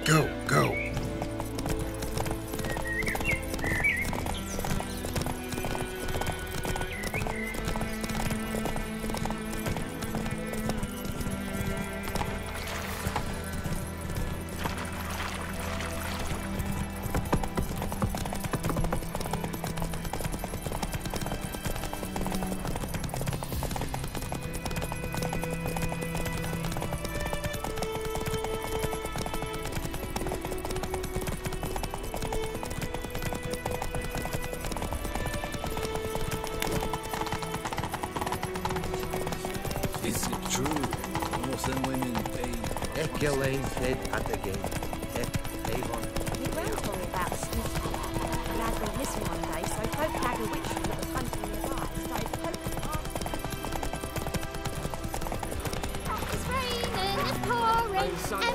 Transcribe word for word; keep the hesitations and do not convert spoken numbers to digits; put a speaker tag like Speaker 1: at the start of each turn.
Speaker 1: Go, go.
Speaker 2: Is it true? Northern women pay.
Speaker 3: Eculane's head at the game. Ec Avon.
Speaker 4: The ground told me about the snitch. The lad went missing one day, so folk had a witch that was hunting nearby. Started poking after.
Speaker 5: It's raining, it's pouring,